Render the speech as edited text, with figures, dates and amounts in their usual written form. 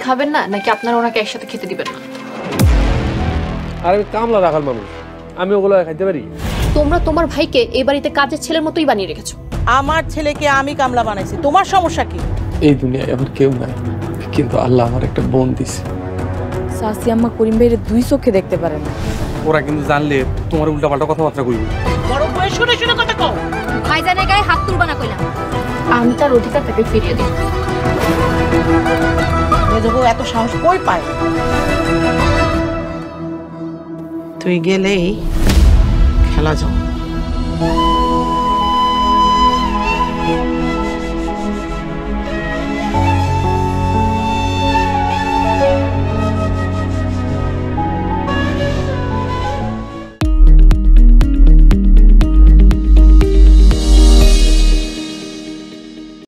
খাবেন না নাকি আপনারা ওনাকে একসাথে খেতে দিবেন না? আর আমি কামলা রাখাল মানুষ, আমি ওগুলো খাইতে পারি? তোমরা তোমার ভাইকে এই বাড়িতে কাজের ছেলের মতোই বানিয়ে রেখেছো। আমার ছেলেকে আমি কামলা বানাইছি, তোমার সমস্যা কি? এই দুনিয়ায় আমার কেউ নাই, কিন্তু আল্লাহ আমার একটা বোন দিছে। সাসি আম্মা করিম ভাইয়ের দুই চোখে দেখতে পারে না। ওরা কিন্তু জানলে তোমার উল্টাপাল্টা কথাবার্তা কইবে। বড় বউয়ের শুনে শুনে কথা কও। ভাইজানের গায়ে হাত তুলবা না কইলাম। আমি তার অধিকার তাকে ফিরিয়ে দিই। মেজো বউ এত সাহস কই পায়? তুই গেলেই খেলা যাও।